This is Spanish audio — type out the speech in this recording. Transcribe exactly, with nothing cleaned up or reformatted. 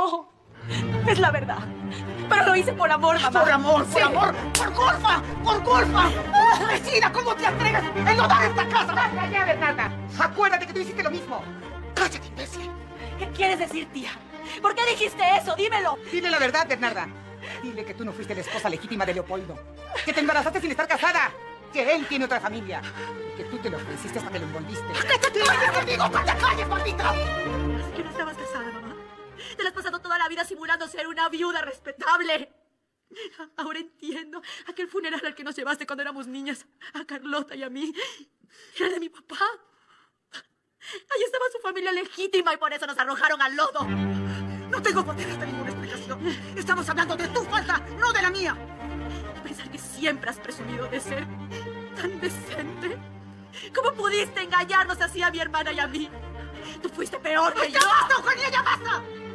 No, es la verdad. Pero lo hice por amor, mamá. Por amor, por Sí. amor, por culpa, por culpa. Vecina, ¿cómo te atreves a enlodar esta casa? ¡Basta ya, Bernarda! Acuérdate que tú hiciste lo mismo. ¡Cállate, imbécil! ¿Qué quieres decir, tía? ¿Por qué dijiste eso? Dímelo. Dile la verdad, Bernarda. Dile que tú no fuiste la esposa legítima de Leopoldo. Que te embarazaste sin estar casada. Que él tiene otra familia. Y que tú te lo ofreciste hasta que lo envolviste. ¡Que te calles conmigo! ¡Que te calles, maldita! Así que no estabas casada, mamá. Te la has pasado toda la vida simulando ser una viuda respetable. Ahora entiendo. Aquel funeral al que nos llevaste cuando éramos niñas, a Carlota y a mí, era de mi papá. Ahí estaba su familia legítima y por eso nos arrojaron al lodo. No tengo por qué darte ninguna explicación. Estamos hablando de tu falta, no de la mía. Pensar que siempre has presumido de ser tan decente. ¿Cómo pudiste engañarnos así a mi hermana y a mí? Tú fuiste peor que yo. ¡Ya basta, Eugenia, ya basta!